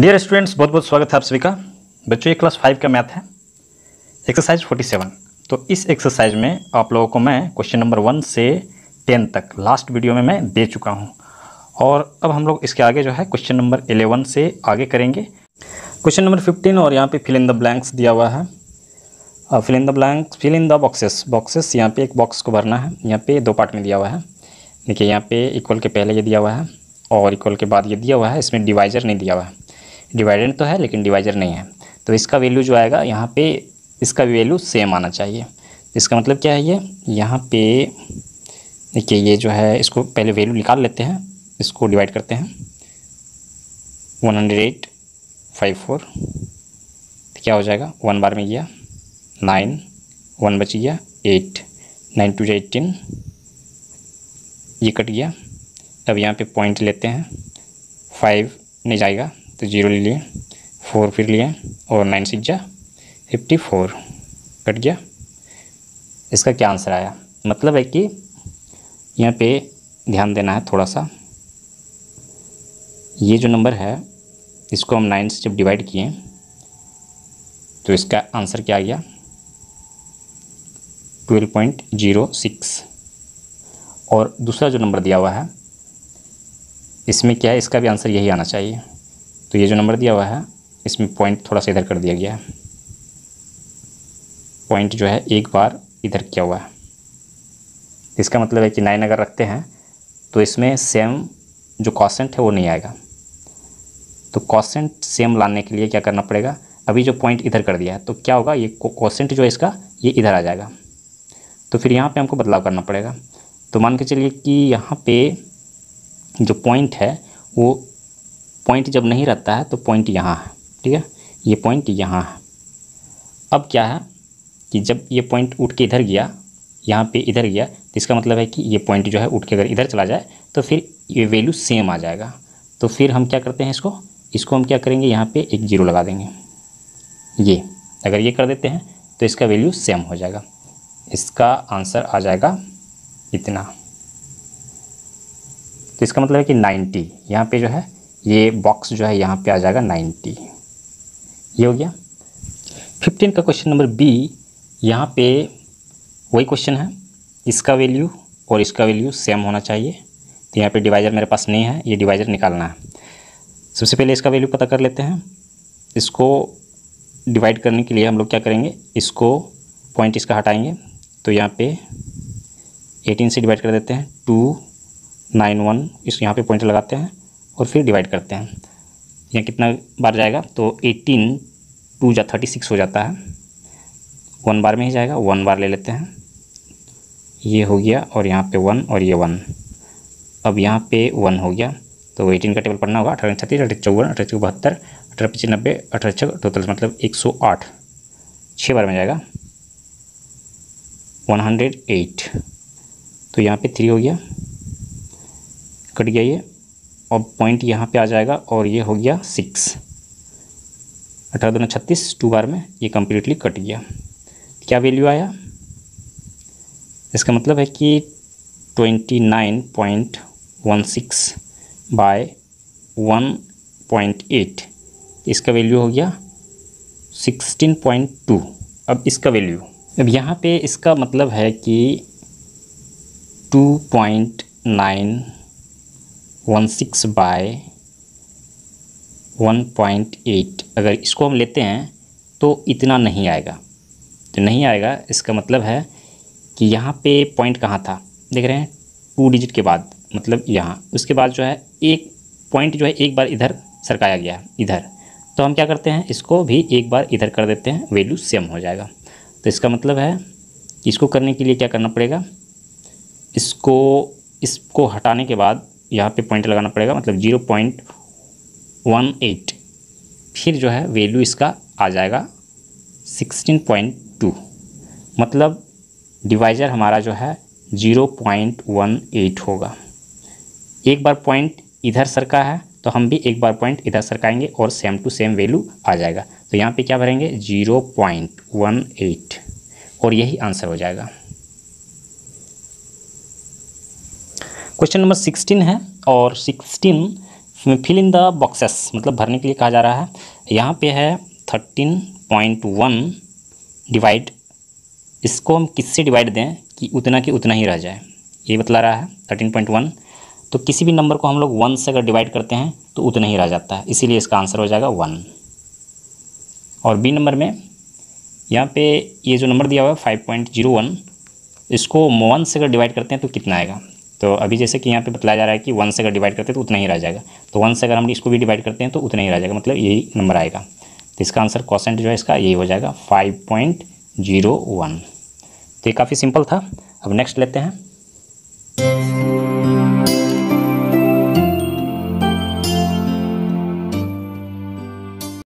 Dear students, बहुत बहुत स्वागत है आप सभी का। बच्चों, ये क्लास 5 का मैथ है, एक्सरसाइज 47। तो इस एक्सरसाइज में आप लोगों को मैं क्वेश्चन नंबर 1 से 10 तक लास्ट वीडियो में मैं दे चुका हूं, और अब हम लोग इसके आगे जो है क्वेश्चन नंबर 11 से आगे करेंगे। क्वेश्चन नंबर 15 और यहाँ पे फिल इन द ब्लैंक्स दिया हुआ है। Fill in the blanks, fill in the boxes यहाँ पे एक बॉक्स को भरना है। यहाँ पे दो पार्ट में दिया हुआ है। देखिए, यहाँ पे इक्वल के पहले ये दिया हुआ है और इक्वल के बाद ये दिया हुआ है। इसमें डिवाइजर नहीं दिया हुआ है, डिवाइडेंड तो है लेकिन डिवाइजर नहीं है। तो इसका वैल्यू जो आएगा यहाँ पे, इसका वैल्यू सेम आना चाहिए। इसका मतलब क्या है, ये यहाँ पे देखिए, ये जो है इसको पहले वैल्यू निकाल लेते हैं, इसको डिवाइड करते हैं। 108.54 तो क्या हो जाएगा, 1 बार में गया 9, 1 बच गया 8, 9 2 18, ये कट गया। अब यहाँ पे पॉइंट लेते हैं, 5 नहीं जाएगा तो 0 ले लिए, 4 फिर लिए और 9 6 जा 54 कट गया। इसका क्या आंसर आया, मतलब है कि यहाँ पे ध्यान देना है थोड़ा सा। ये जो नंबर है इसको हम 9 से जब डिवाइड किए तो इसका आंसर क्या आ गया, 12.06। और दूसरा जो नंबर दिया हुआ है इसमें क्या है, इसका भी आंसर यही आना चाहिए। तो ये जो नंबर दिया हुआ है इसमें पॉइंट थोड़ा सा इधर कर दिया गया है, पॉइंट जो है एक बार इधर किया हुआ है। इसका मतलब है कि 9 अगर रखते हैं तो इसमें सेम जो कॉसेंट है वो नहीं आएगा। तो कॉसेंट सेम लाने के लिए क्या करना पड़ेगा, अभी जो पॉइंट इधर कर दिया है तो क्या होगा, ये कॉसेंट जो है इसका ये इधर आ जाएगा। तो फिर यहाँ पे हमको बदलाव करना पड़ेगा। तो मान के चलिए कि यहाँ पे जो पॉइंट है वो पॉइंट जब नहीं रहता है तो पॉइंट यहाँ है, ठीक है, ये पॉइंट यहाँ है। अब क्या है कि जब ये पॉइंट उठ के इधर गया, यहाँ पे इधर गया, तो इसका मतलब है कि ये पॉइंट जो है उठ के अगर इधर चला जाए तो फिर ये वैल्यू सेम आ जाएगा। तो फिर हम क्या करते हैं, इसको हम क्या करेंगे, यहाँ पे एक 0 लगा देंगे। ये अगर ये कर देते हैं तो इसका वैल्यू सेम हो जाएगा। इसका आंसर आ जाएगा इतना। तो इसका मतलब है कि 90, यहाँ पे जो है ये बॉक्स जो है यहाँ पे आ जाएगा 90। ये हो गया। 15 का क्वेश्चन नंबर बी, यहाँ पे वही क्वेश्चन है, इसका वैल्यू और इसका वैल्यू सेम होना चाहिए। तो यहाँ पे डिवाइजर मेरे पास नहीं है, ये डिवाइजर निकालना है। सबसे पहले इसका वैल्यू पता कर लेते हैं। इसको डिवाइड करने के लिए हम लोग क्या करेंगे, इसको पॉइंट इसका हटाएंगे। तो यहाँ पे 18 से डिवाइड कर देते हैं, 291 इस यहाँ पे पॉइंट लगाते हैं और फिर डिवाइड करते हैं। यहाँ कितना बार जाएगा, तो 18 2 जा 36 हो जाता है। 1 बार में ही जाएगा, 1 बार ले लेते हैं, ये हो गया और यहाँ पे 1 और ये 1। अब यहाँ पे 1 हो गया तो 18 का टेबल पढ़ना होगा, 18 36 18 54 18 72 18 95 18 टोटल मतलब 108, 6 बार में जाएगा 108। तो यहाँ पे 3 हो गया, कट गया ये, और पॉइंट यहाँ पे आ जाएगा और ये हो गया 6। 18 दूना 36, 2 बार में ये कम्प्लीटली कट गया। क्या वैल्यू आया, इसका मतलब है कि 29.16 बाय 1.8, इसका वैल्यू हो गया 16.2। अब इसका वैल्यू, अब यहाँ पे इसका मतलब है कि 2.916 बाय 1.8, अगर इसको हम लेते हैं तो इतना नहीं आएगा। तो नहीं आएगा, इसका मतलब है कि यहाँ पे पॉइंट कहाँ था, देख रहे हैं 2 डिजिट के बाद, मतलब यहाँ, उसके बाद जो है एक पॉइंट जो है एक बार इधर सरकाया गया है इधर। तो हम क्या करते हैं, इसको भी एक बार इधर कर देते हैं, वैल्यू सेम हो जाएगा। तो इसका मतलब है इसको करने के लिए क्या करना पड़ेगा, इसको हटाने के बाद यहाँ पे पॉइंट लगाना पड़ेगा, मतलब 0.18, फिर जो है वैल्यू इसका आ जाएगा 16.2। मतलब डिवाइजर हमारा जो है 0.18 होगा। एक बार पॉइंट इधर सरका है तो हम भी एक बार पॉइंट इधर सरकाएंगे और सेम टू सेम वैल्यू आ जाएगा। तो यहाँ पे क्या भरेंगे, 0.18, और यही आंसर हो जाएगा। क्वेश्चन नंबर 16 है, और 16 फिल इन द बॉक्सेस मतलब भरने के लिए कहा जा रहा है। यहाँ पे है 13.1 डिवाइड, इसको हम किससे डिवाइड दें कि उतना की उतना ही रह जाए, ये बतला रहा है 13.1। तो किसी भी नंबर को हम लोग 1 से अगर डिवाइड करते हैं तो उतना ही रह जाता है, इसीलिए इसका आंसर हो जाएगा 1। और बी नंबर में यहाँ पे ये जो नंबर दिया हुआ है 5.01, इसको 1 से अगर डिवाइड करते हैं तो कितना आएगा। तो अभी जैसे कि यहाँ पे बतलाया जा रहा है कि 1 से अगर डिवाइड करते हैं तो उतना ही रह जाएगा, तो 1 से अगर हम इसको भी डिवाइड करते हैं तो उतना ही रह जाएगा, मतलब यही नंबर आएगा। तो इसका आंसर क्वोशेंट जो है इसका यही हो जाएगा 5.01। तो ये काफ़ी सिंपल था। अब नेक्स्ट लेते हैं।